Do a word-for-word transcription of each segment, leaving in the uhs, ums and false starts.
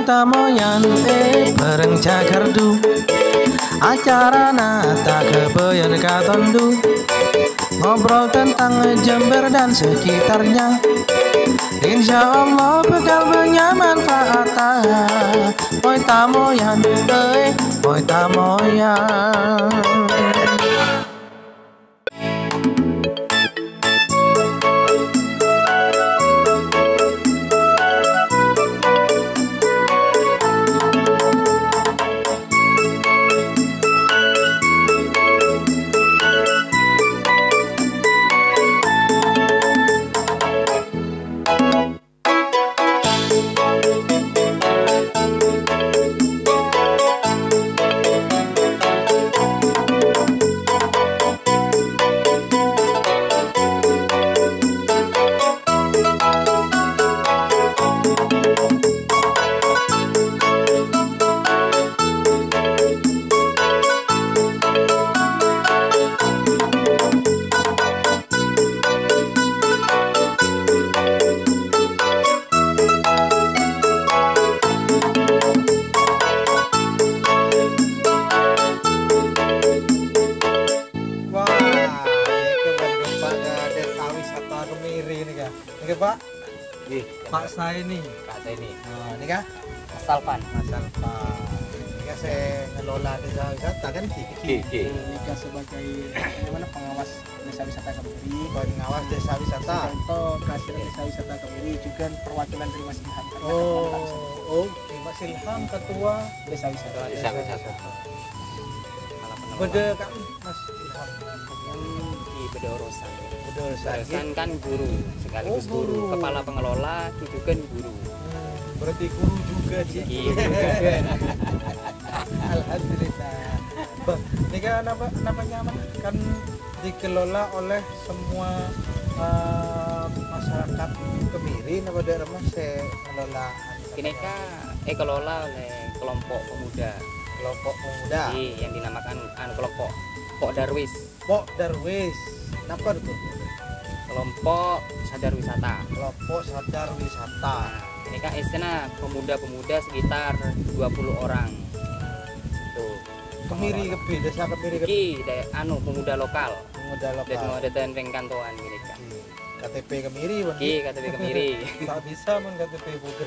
tamoyan eh bareng cagardu acara nata kebeyan katondu ngobrol tentang Jember dan sekitarnya. Insya Allah bakal bermanfaat. Moy tamoyan eh moy tamoyan. Oke Pak, Ih, Pak saya ini, Pak saya ini, nah, ini kah? Mas Salvan. Mas Alfa, ini kah saya ngelola desa wisata kan Oke, Kiki, oke. Nika sebagai gimana pengawas desa wisata Kemiri, pengawas desa wisata. contoh kasir desa wisata Kemiri juga perwakilan dari Mas Ilham. karena Oh, ketua oh, Mas Ilham ketua desa wisata. Desa wisata. Malah pengelola. Beda kan Mas Ilham, Yang di beda urusan. betul saya. Urusan kan guru, sekaligus Oh, guru. guru. Kepala pengelola itu kan guru. Hmm, berarti guru juga sih. Iya juga. Alhamdulillah. Bah, ini kan apa namanya kan dikelola oleh semua uh, masyarakat Kemiri, nama daerah Mas saya ngelola Ini kan eh kelola oleh kelompok pemuda. kelompok pemuda. Iya, yang dinamakan anu kelompok Pok Darwis. Pok Darwis. Kenapa itu? Kelompok sadar wisata. Kelompok sadar wisata. Nah, ini kan isinya pemuda-pemuda sekitar dua puluh orang. Tuh. Kemiri kebi, desa Kemiri kebi. Iki da- anu pemuda lokal. Pemuda Dan mau lokal. datang ring kantoan gini kan. K T P Kemiri, Bang. Iki K T P Kemiri. Tak bisa men K T P Buger.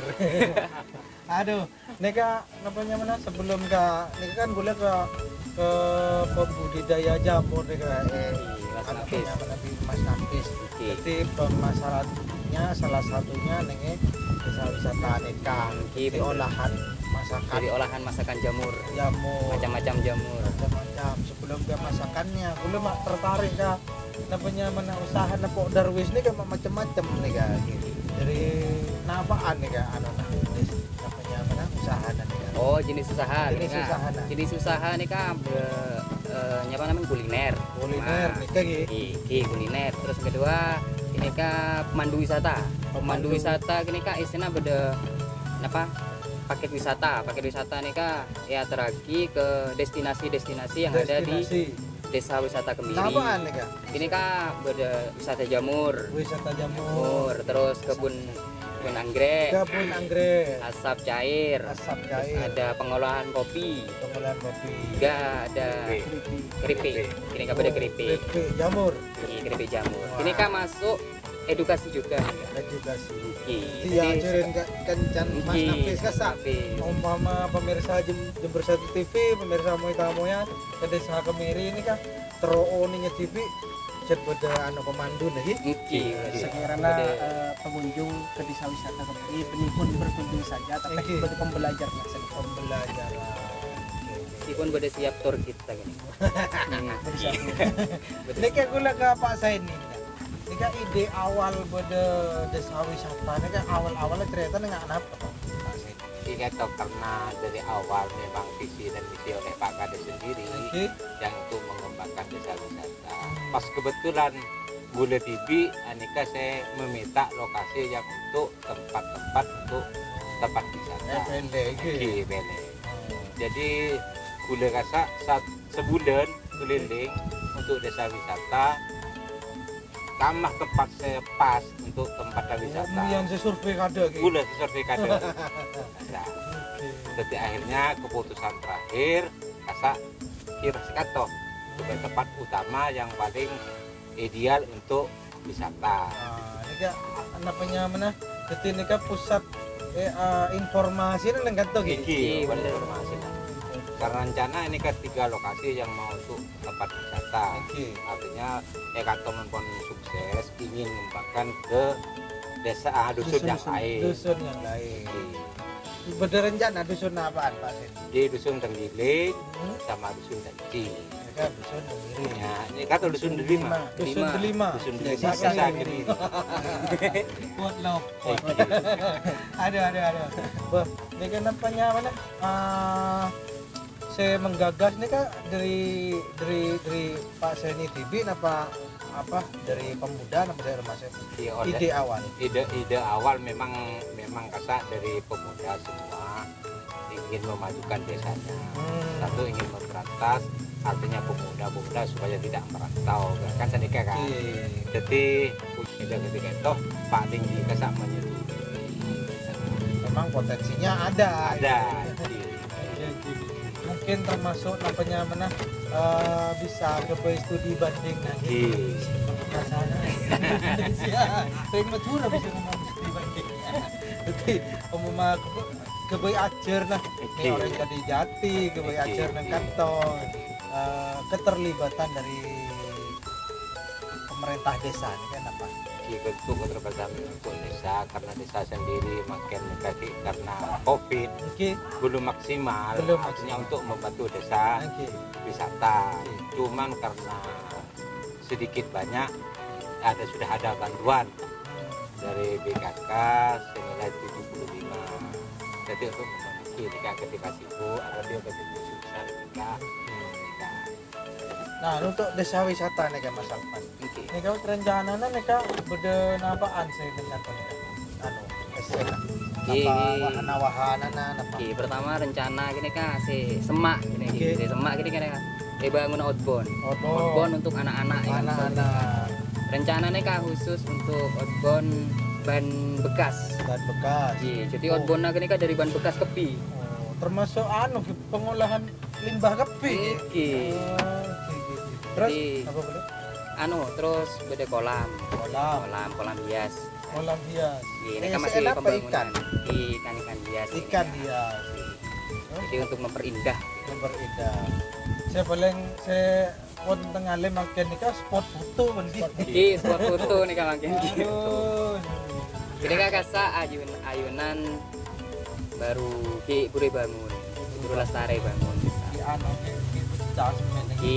Aduh, neka namanya mana sebelum ka neka kan boleh ke ke pembudidaya jamur neka eh Mas apa Nafis. namanya Mas Nafis. Oke. Jadi pemasarannya salah satunya nenge desa wisata neka. Oke, Jadi betul. olahan masakan Jadi olahan masakan jamur, jamur macam-macam jamur. macam-macam. Sebelum ke masakannya, boleh mak tertarik kah? Namanya mana usaha Pok Darwis ini kan macam-macam nih kak. Dari napaan nih kak? Anu nah, namanya mana usaha nih kak? Oh, jenis usaha. Jenis ini, Kak. usaha, nah. Jenis usaha nih kan be- eh, nyapa namanya kuliner. Kuliner Nah, nih kak gitu. Iki, iki kuliner. Terus yang kedua ini kan pemandu wisata. Pemandu Pemandu. wisata gini kak istilah beda apa? Paket wisata. Paket wisata nih kak ya teragi ke destinasi-destinasi yang ada di Destinasi. desa wisata Kemiri. Napaan nih kak? Ini kak beda wisata jamur, Wisata jamur. jamur, terus kebun kebun anggrek, Kebun anggrek. asap cair, Asap terus cair. ada pengolahan kopi, Pengolahan kopi. juga ada keripik. Ini kak beda keripik, Keripik jamur. ini keripik jamur. Wah. Ini kan masuk edukasi juga. nih, Kak. Edukasi. Iki. Iya, Jadi, ajarin kak kencan Mas iki, Nafis Mas kasak. Nafis. Umpama pemirsa Jem- Jember Satu T V, pemirsa Moy Tamoyan ke desa Kemiri ini kan teroo nih T V jet pada anu pemandu nih. Iki. Sekiranya Beda- eh, pengunjung ke desa wisata Kemiri penipun berkunjung saja, tapi Oke. sebagai pembelajar saja. Pembelajaran. Meskipun beda siap tour kita gini. Hmm. Beda Ini kayak gula ke Pak saya ini. Ini kan ide awal pada desa wisata ini kan awal-awalnya cerita nggak apa Pak Said. Ini atau karena dari awal memang visi dan misi oleh Pak Kades sendiri Oke. yang untuk mengembangkan desa wisata. Pas kebetulan Bule T V, Anika saya meminta lokasi yang untuk tempat-tempat untuk tempat wisata. F N D gitu. Oke, bele. Jadi Bule Kasak saat sebulan keliling untuk desa wisata, tambah tempat saya pas untuk tempat wisata. Yang sesurvei kada gitu. Bule survei kada. Nah, Jadi akhirnya keputusan terakhir kasa kira sekato sebagai tempat utama yang paling ideal untuk wisata. Nah, ini kak namanya mana? Jadi ini kak pusat eh, uh, informasi ini kan tuh gitu. Iki bener informasi. Karena rencana ini kan tiga lokasi yang mau untuk tempat wisata. Oke. Artinya Ekaton pun sukses ingin mengembangkan ke desa ah, dusun, yang lain. Dusun yang lain. Berencana dusun apaan Pak Sen? Di dusun Tenggiling Hmm? sama dusun Tenci. Ini kan dusun yang mirip. Ya, ini kata dusun delima. Dusun Delima. delima. Dusun Desa delima yang desa mirip. Kediri. Kuat loh. Ada ada ada. Wah, ini kan namanya mana? Ah, saya menggagas ini kak dari dari dari Pak Seni T V apa apa dari pemuda apa dari remaja Iya, oleh- ide awal. ide ide awal memang memang kasa dari pemuda semua ingin memajukan desanya. Hmm. Satu ingin memberantas artinya pemuda-pemuda supaya tidak merantau kan sedikit kan. Iya. Jadi ide ketika itu paling dikesak menyetujui. Memang potensinya ada. Ada. Jadi, mungkin termasuk namanya mana eh, bisa ke studi banding nanti. Iya. Sana. Indonesia. Sering matur bisa ngomong studi banding. Jadi umumnya kebay ajar nah. Ini orang jadi jati kebay ajar nang kantor. Eh, keterlibatan dari pemerintah desa ini kan apa? Di bentuk keterlibatan untuk desa karena desa sendiri makin negatif karena covid Oke. belum maksimal Belum artinya maksimal. untuk membantu desa Oke. wisata. Cuman karena sedikit banyak ada sudah ada bantuan dari B K K senilai tujuh puluh lima. Jadi untuk memiliki ketika ketika sibuk ada dia betul susah juga. Nah, untuk desa wisata nih kan Mas Alpan. Oke. Nih kau rencana nih kau beda napaan sih dengan tuh anu esena. Iya. Apa wahana-wahana nah apa? Oke, pertama rencana gini kan si semak gini Oke. si semak gini kan ya. Eh bangun outbound. Outbound. Outbound untuk anak-anak ya. Anak-anak Rencananya kak khusus untuk outbound ban bekas. dan bekas. Iya, jadi Oh. outbound gini kan dari ban bekas kepi. Oh, termasuk anu pengolahan limbah kepi. Oke. Oh, oke, oke, oke. Terus Jadi- apa boleh? Anu terus beda kolam, Kolam, kolam kolam hias. kolam hias. Iya, ini Eh, kan masih seenak apa pembangunan. Ikan ikan hias. ini, Ikan Kak. hias. Jadi untuk memperindah. Yang berindah. Saya paling saya pun tengah lem makan ni kan spot foto bendi. Iki spot foto nih kan makin gitu. Aduh. Jadi kan kasa ayun ayunan baru ki bure bangun, buru lestari bangun. Di anu di di pecah semen Ki.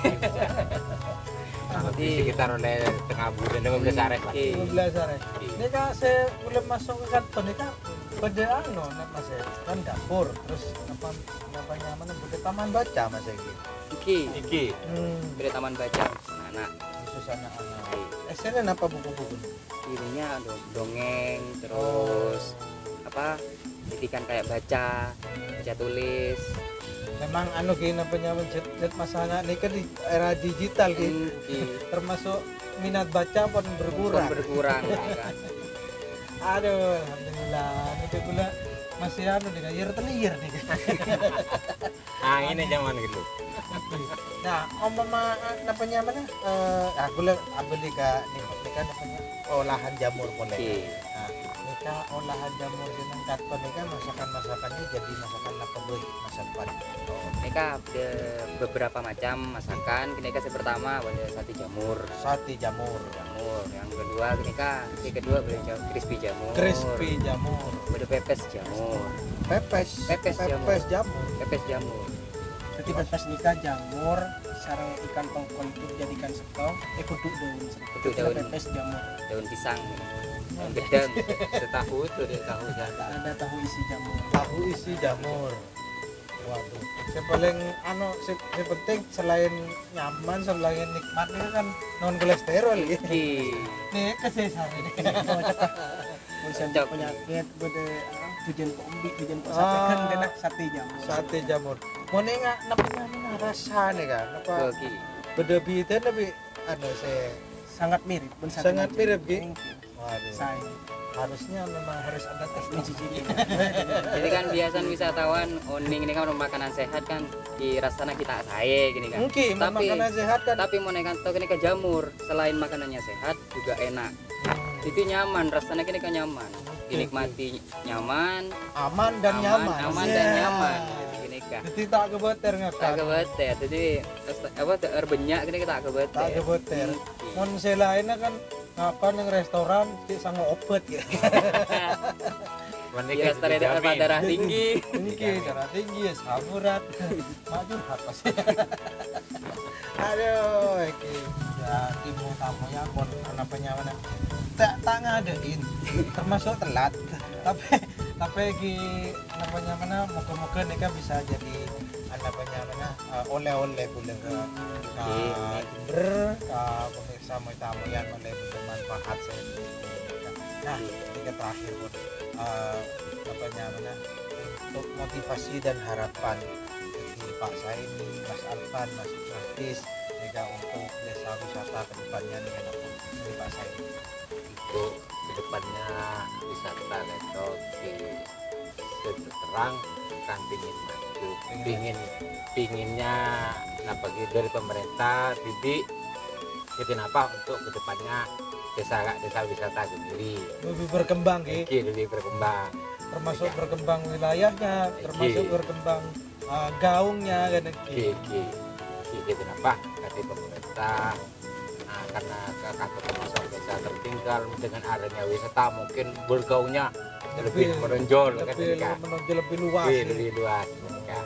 Di sekitar oleh tengah bulan lima belas hari lah. Ki. lima belas hari. Ini kan saya belum masuk ke kantor ni kan pada anu nak mas saya kan dapur terus apa apa nyaman pada taman baca mas saya gitu. Iki Iki Hmm, bere taman baca anak. khusus anak-anak. Eh sana apa buku-buku? Ininya dong, dongeng terus apa didikan kayak baca, baca tulis. Memang anu gini apa nyaman jet jet masalah ni kan di era digital gitu. Ki Termasuk minat baca pun berkurang. berkurang kan. Aduh, alhamdulillah. Ini pula masih anu nih, air telir nih. ah ini zaman gitu. Nah, om mama namanya mana? Eh, aku le beli ke nih, nih kan namanya olahan jamur boleh. Oke. Nah, nikah olahan jamur dengan katon nih kan masakan-masakannya jadi masakan apa boy? Masakan. Mereka ada beberapa macam masakan. Mereka yang pertama ada sate jamur, Sate jamur, jamur. Yang kedua mereka, yang kedua ada jam- crispy jamur. crispy jamur, Ada pepes jamur, pepes, Pepes jamur. pepes jamur. pepes jamur. Jadi pepes nikah jamur sarang ikan tongkol itu dijadikan sekong eh kudu daun Kudu Itu daun. pepes jamur Daun pisang, daun gedang. Setahu itu deh tahu jatah. ada tahu isi jamur Tahu isi jamur. Waduh, yang paling anu si, si penting selain nyaman, selain nikmat ini kan non kolesterol ya. Iki. Nih kesesar ini. Konsep Cocok. penyakit bede ah, tujuan kok umbi tujuan kok Ah. sate kan denak sate jamur Sate jamur. Mau nih nggak namanya mana rasa nih kan? Apa Iki. beda beda tapi anu saya sangat mirip pun sate Sangat macam. mirip, Ki. Thank you. waduh. Saya harusnya memang harus ada tes mencicipi. Jadi kan biasanya wisatawan oning ini kan makanan sehat kan dirasana kita saya gini kan. Mungkin Tapi- makanan sehat kan. Tapi mau naik kantor ini ke jamur selain makanannya sehat juga enak. Itu nyaman rasanya kini kan nyaman. Dinikmati nyaman, Aman dan nyaman. aman Ya. dan nyaman. Gitu gini kan. Jadi tak kebeter Tak ngakak. kebeter. Jadi terus- apa terbenyak gini kita tak kebeter. Tak kebeter. Mungkin. Mon selainnya kan apa neng restoran cik sangat opet ya. Di restoran ada apa darah tinggi. Tinggi, darah tinggi, ya saburat. Maju apa sih? Aduh, iki jadi mau kamu ya kon apa nyaman. Tak tak ngadain, termasuk telat. Tapi tapi iki apa nyaman moga-moga nika bisa jadi apa nyaman oleh-oleh kula ke Jember, ke pemirsa mau tamu yang oleh bermanfaat saya. Nah, ketika terakhir pun uh, apa namanya untuk motivasi dan harapan bagi Pak Saini, Mas Alvan, Mas Francis, juga untuk desa wisata kedepannya dengan apa dari Pak Saini. Untuk kedepannya wisata itu di terus terang kan pingin maju, pingin pinginnya nah bagi dari pemerintah didik jadi apa untuk kedepannya desa desa wisata Gemiri Lebih berkembang ya, iki lebih berkembang. termasuk berkembang wilayahnya, termasuk berkembang uh, gaungnya kan Iki iki iki jadi apa dari pemerintah. Nah, karena kantor termasuk desa tertinggal dengan adanya wisata mungkin bergaungnya lebih menonjol kan lebih kan. menonjol lebih luas. Lebih, ya. lebih luas kan.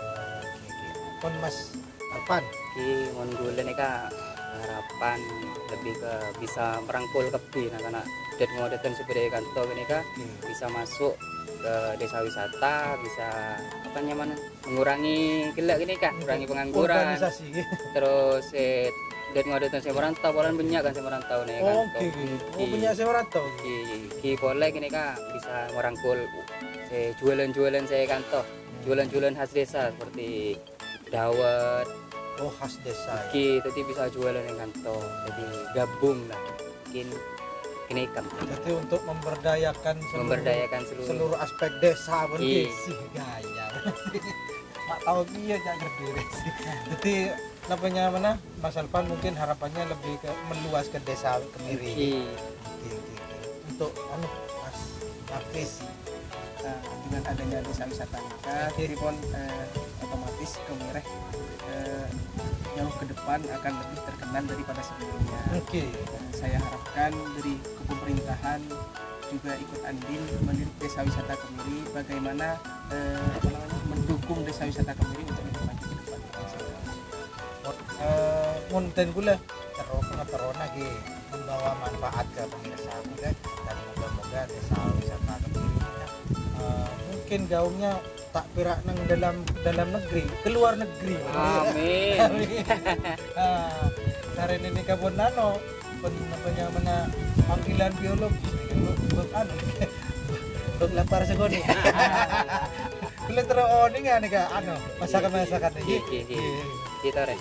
Kon Mas Alvan, Ki mon gula nih kak harapan lebih ke bisa merangkul kepi nah karena dan mau datang sebagai kantor ini kak bisa masuk ke desa wisata bisa apa nyaman mengurangi gila gini kak mengurangi pengangguran organisasi. terus eh dan mau datang saya merantau polan banyak kan saya merantau nih Oh, kantor oke. Oh, punya saya merantau. ki ki boleh gini kak bisa merangkul saya jualan-jualan saya kantor jualan-jualan khas desa seperti dawet Oh, khas desa. Ya. ki tadi bisa jualan yang kantor jadi gabung lah mungkin kenaikan Jadi untuk memberdayakan seluruh, memberdayakan seluruh, seluruh aspek desa pun Iya. sih gaya. Mak tahu dia jangan ngerti sih. Jadi namanya mana Mas Alvan mungkin harapannya lebih ke meluas ke desa Kemiri. ki Oke, oke, oke. Untuk anu Mas Hafiz. Nah, dengan adanya desa wisata nikah jadi pun eh, otomatis Kemiri eh, jauh ke depan akan lebih terkenal daripada sebelumnya. Oke. Eh, saya harapkan dari pemerintahan juga ikut andil melirik desa wisata Kemiri bagaimana eh, apa namanya mendukung desa wisata Kemiri untuk lebih maju ke depan. Eh, Munten gula terus terus lagi membawa manfaat ke pemirsa gula dan moga-moga desa wisata Kemiri kita eh, mungkin gaungnya tak pirak nang dalam dalam negeri, keluar negeri. amin Ah, hari ini kabun nano pun namanya mana panggilan biologis untuk anu untuk lapar segoni. Kulit terus oni nggak nih kak anu masakan masakan ki ini. ki ki kita re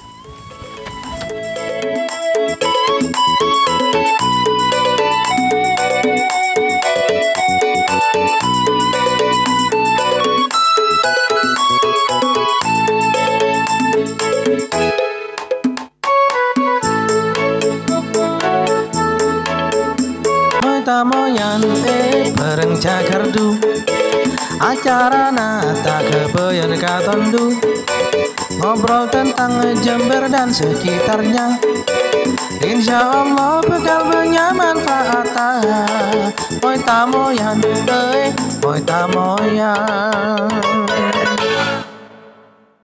Oi tamoyan eh bareng cakardu acara nata kebayan katondu ngobrol tentang Jember dan sekitarnya. Insya Allah bakal banyak manfaatnya. Oi tamoyan eh oi tamoyan